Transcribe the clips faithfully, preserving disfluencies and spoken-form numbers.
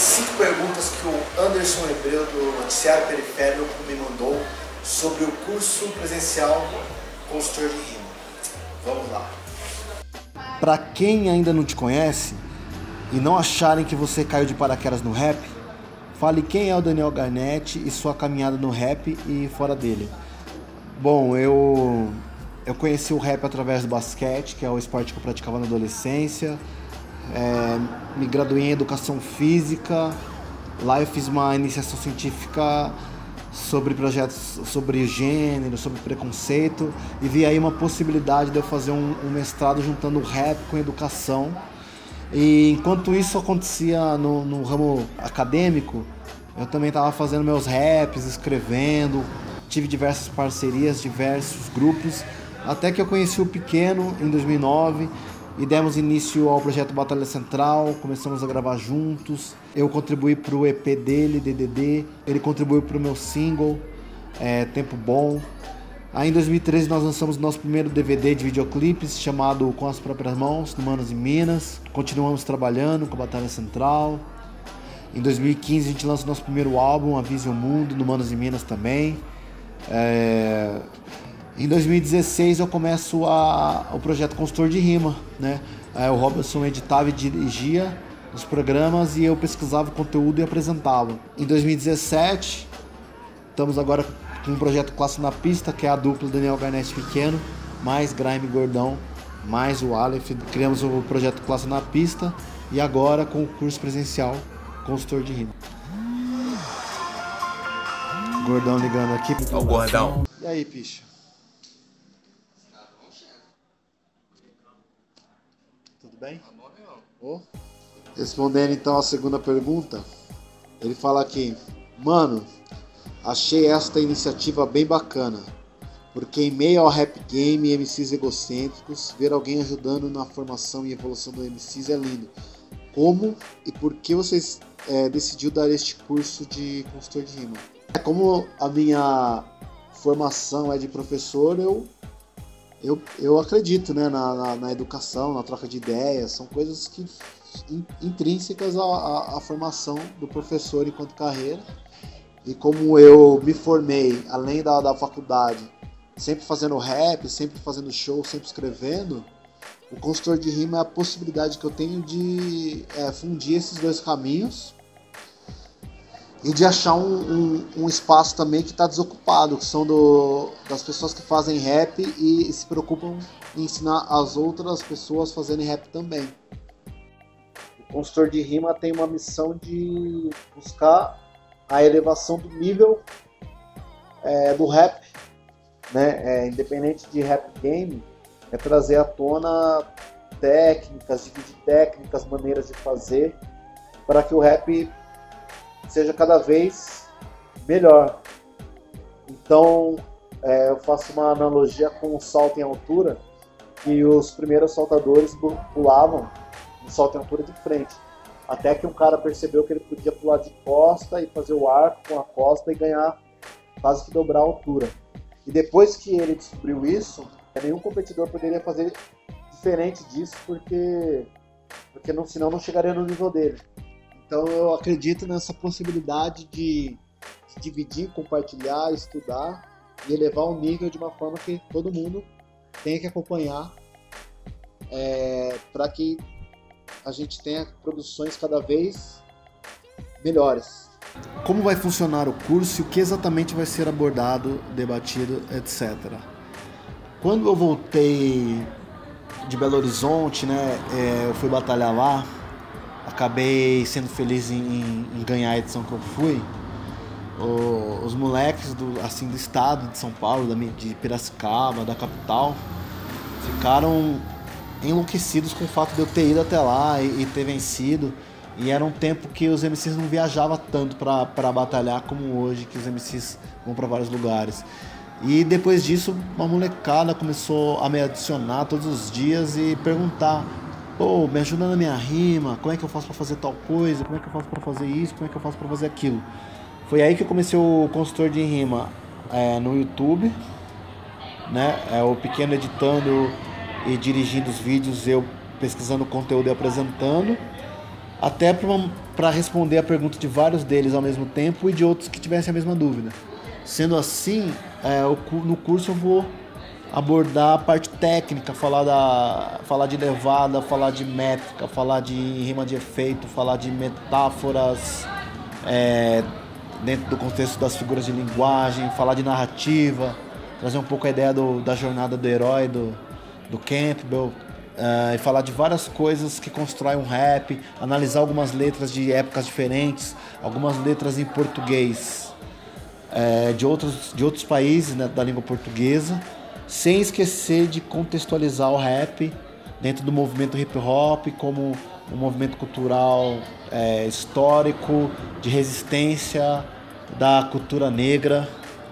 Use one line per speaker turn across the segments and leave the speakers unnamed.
cinco perguntas que o Anderson Hebreu do Noticiário Periférico me mandou sobre o curso presencial Consultor de Rima. Vamos lá.
Para quem ainda não te conhece e não acharem que você caiu de paraquedas no rap, fale quem é o Daniel Garnett e sua caminhada no rap e fora dele. Bom, eu, eu conheci o rap através do basquete, que é o esporte que eu praticava na adolescência. É, me graduei em Educação Física. Lá eu fiz uma iniciação científica sobre projetos sobre gênero, sobre preconceito, e vi aí uma possibilidade de eu fazer um, um mestrado juntando rap com educação. E enquanto isso acontecia no, no ramo acadêmico, eu também estava fazendo meus raps, escrevendo, tive diversas parcerias, diversos grupos, até que eu conheci o Pequeno em dois mil e nove e demos início ao projeto Batalha Central, começamos a gravar juntos. Eu contribuí para o E P dele, D D D, ele contribuiu para o meu single, é, Tempo Bom. Aí em dois mil e treze nós lançamos nosso primeiro D V D de videoclipes, chamado Com as Próprias Mãos, no Manos e Minas. Continuamos trabalhando com a Batalha Central. Em dois mil e quinze a gente lança o nosso primeiro álbum, Avise o Mundo, no Manos e Minas também. É... Em dois mil e dezesseis eu começo a... o projeto Consultor de Rima, né? É, o Robson editava e dirigia os programas e eu pesquisava o conteúdo e apresentava. Em dois mil e dezessete, estamos agora com um projeto Classe na Pista, que é a dupla Daniel Garnett Pequeno, mais Grime Gordão, mais o Aleph. Criamos o projeto Classe na Pista e agora com o curso presencial Consultor de Rima. Gordão ligando aqui.
Ó o Gordão.
E aí, picha? Tudo bem? Oh. Respondendo então a segunda pergunta, ele fala aqui: mano, achei esta iniciativa bem bacana, porque em meio ao rap game e M Cs egocêntricos, ver alguém ajudando na formação e evolução do M Cs é lindo. Como e por que vocês é, decidiu dar este curso de consultor de rima? Como a minha formação é de professor, eu, eu, eu acredito, né, na, na, na educação, na troca de ideias, são coisas que in, intrínsecas à, à, à formação do professor enquanto carreira. E como eu me formei, além da, da faculdade, sempre fazendo rap, sempre fazendo show, sempre escrevendo, o consultor de rima é a possibilidade que eu tenho de é, fundir esses dois caminhos e de achar um, um, um espaço também que está desocupado, que são do, das pessoas que fazem rap e, e se preocupam em ensinar as outras pessoas a fazerem rap também. O consultor de rima tem uma missão de buscar a elevação do nível é, do rap, né? É, independente de rap game, é trazer à tona técnicas, dividir técnicas, maneiras de fazer, para que o rap seja cada vez melhor. Então, é, eu faço uma analogia com o salto em altura, que os primeiros saltadores pulavam no salto em altura de frente, até que um cara percebeu que ele podia pular de costa e fazer o arco com a costa e ganhar quase que dobrar a altura. E depois que ele descobriu isso, nenhum competidor poderia fazer diferente disso, porque, porque não, senão não chegaria no nível dele. Então eu acredito nessa possibilidade de, de dividir, compartilhar, estudar e elevar o nível de uma forma que todo mundo tenha que acompanhar, é, para que a gente tenha produções cada vez melhores. Como vai funcionar o curso e o que exatamente vai ser abordado, debatido, etcétera. Quando eu voltei de Belo Horizonte, né, é, eu fui batalhar lá, acabei sendo feliz em, em ganhar a edição que eu fui. O, os moleques do, assim, do estado de São Paulo, da, de Piracicaba, da capital, ficaram enlouquecidos com o fato de eu ter ido até lá e, e ter vencido. E era um tempo que os M Cs não viajavam tanto para batalhar como hoje, que os M Cs vão para vários lugares. E depois disso, uma molecada começou a me adicionar todos os dias e perguntar: pô, me ajuda na minha rima, como é que eu faço para fazer tal coisa, como é que eu faço para fazer isso, como é que eu faço para fazer aquilo. Foi aí que eu comecei o consultor de rima é, no YouTube, né? É, o Pequeno editando e dirigindo os vídeos, eu pesquisando conteúdo e apresentando, até para para responder a pergunta de vários deles ao mesmo tempo e de outros que tivessem a mesma dúvida. Sendo assim, é, no curso eu vou abordar a parte técnica, falar, da, falar de levada, falar de métrica, falar de rima de efeito, falar de metáforas é, dentro do contexto das figuras de linguagem, falar de narrativa, trazer um pouco a ideia do, da jornada do herói, do, do Campbell, uh, e falar de várias coisas que constroem um rap, analisar algumas letras de épocas diferentes, algumas letras em português é, de, outros, de outros países, né, da língua portuguesa, sem esquecer de contextualizar o rap dentro do movimento hip hop como um movimento cultural é, histórico, de resistência da cultura negra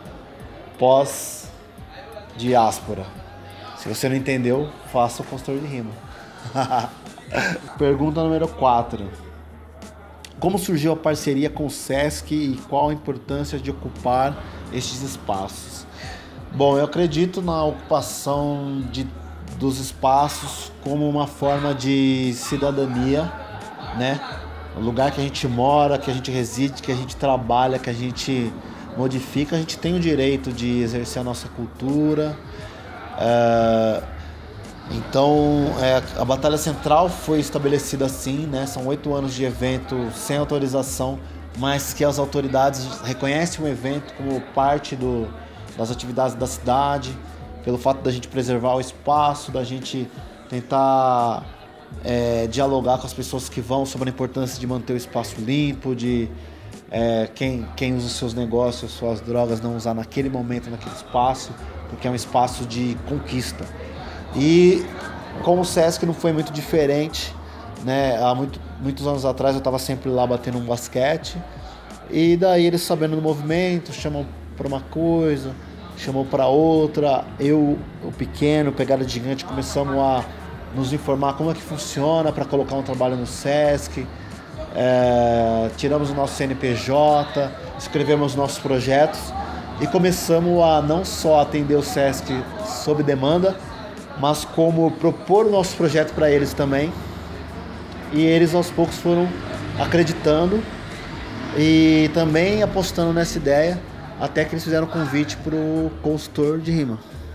pós-diáspora. Se você não entendeu, faça o consultor de rima. Pergunta número quatro. Como surgiu a parceria com o Sesc e qual a importância de ocupar estes espaços? Bom, eu acredito na ocupação de, dos espaços como uma forma de cidadania, né? O lugar que a gente mora, que a gente reside, que a gente trabalha, que a gente modifica, a gente tem o direito de exercer a nossa cultura. É, então, é, a Batalha Central foi estabelecida assim, né? São oito anos de evento sem autorização, mas que as autoridades reconhecem o evento como parte do, das atividades da cidade, pelo fato da gente preservar o espaço, da gente tentar é, dialogar com as pessoas que vão sobre a importância de manter o espaço limpo, de é, quem, quem usa os seus negócios, suas drogas, não usar naquele momento, naquele espaço, porque é um espaço de conquista. E com o Sesc não foi muito diferente, né? Há muito, muitos anos atrás eu estava sempre lá batendo um basquete, e daí eles, sabendo do movimento, chamam para uma coisa, chamou para outra. Eu, o pequeno, pegada de gigante, começamos a nos informar como é que funciona para colocar um trabalho no Sesc. É, tiramos o nosso C N P J, escrevemos nossos projetos e começamos a não só atender o Sesc sob demanda, mas como propor o nosso projeto para eles também. E eles aos poucos foram acreditando e também apostando nessa ideia, até que eles fizeram um convite para o consultor de rima.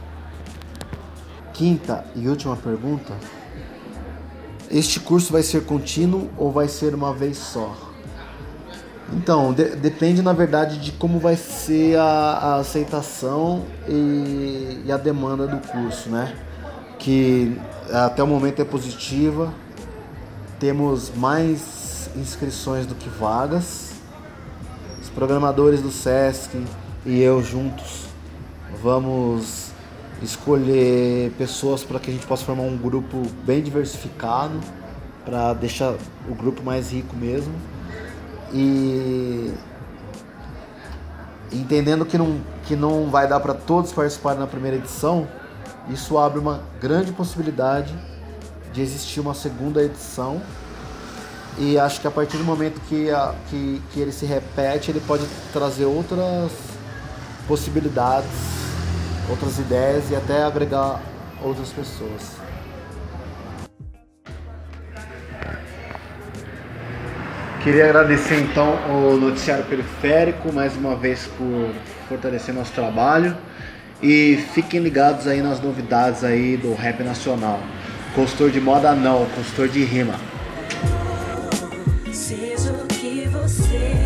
Quinta e última pergunta. Este curso vai ser contínuo ou vai ser uma vez só? Então, de- depende na verdade de como vai ser a, a aceitação e, e a demanda do curso, né? Que até o momento é positiva. Temos mais inscrições do que vagas. Os programadores do Sesc e eu juntos vamos escolher pessoas para que a gente possa formar um grupo bem diversificado, para deixar o grupo mais rico mesmo. E entendendo que não, que não vai dar para todos participarem na primeira edição, isso abre uma grande possibilidade de existir uma segunda edição. E acho que a partir do momento que, a, que, que ele se repete, ele pode trazer outras possibilidades, outras ideias e até agregar outras pessoas. Queria agradecer então o Noticiário Periférico mais uma vez por fortalecer nosso trabalho e fiquem ligados aí nas novidades aí do rap nacional. Consultor de moda não, consultor de rima.
Seja o que você